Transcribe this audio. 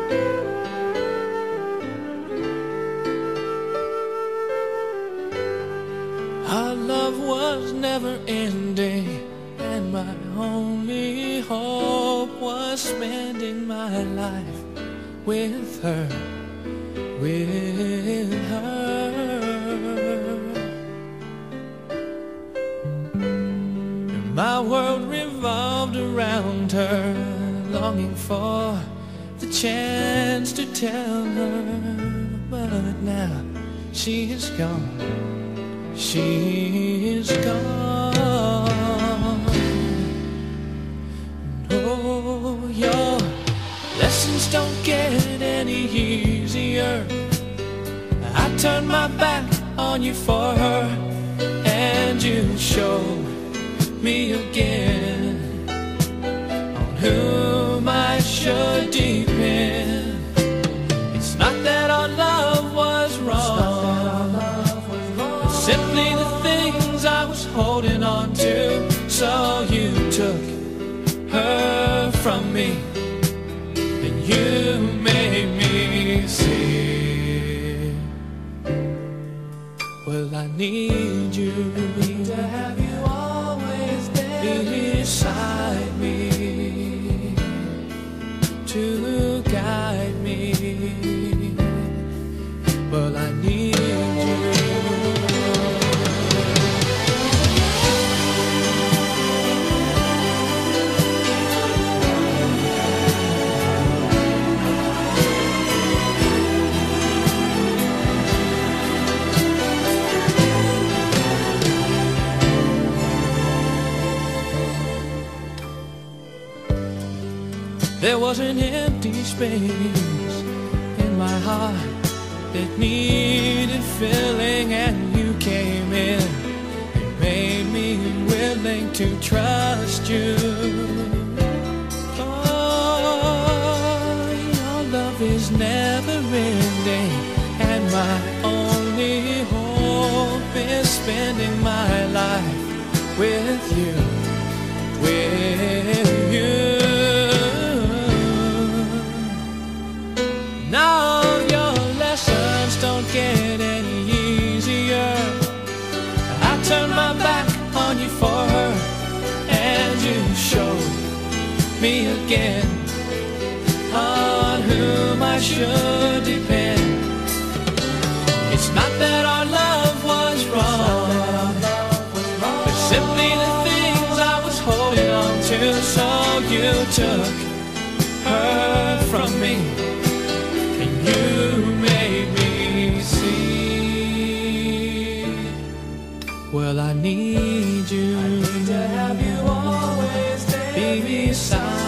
Our love was never ending, and my only hope was spending my life with her, with her. And my world revolved around her, longing for the chance to tell her, but now she is gone. She is gone. Oh, your lessons don't get any easier. I turned my back on you for her, and you showed me again on whom I should depend. It's not that our love was wrong, simply the things I was holding on to. So you took her from me, and you made me see. Well, I need you to have you always there beside me, to guide me. Well, I need you. There was an empty space in my heart that needed filling, and you came in and made me willing to trust you. Oh, your love is never ending, and my only hope is spending my life with you, with you. Now your lessons don't get any easier. I turned my back on you for her, and you showed me again on whom I should depend. It's not that our love was wrong, but simply the things I was holding on to. So you took her from me, you made me see. Well, I need you to have you always there beside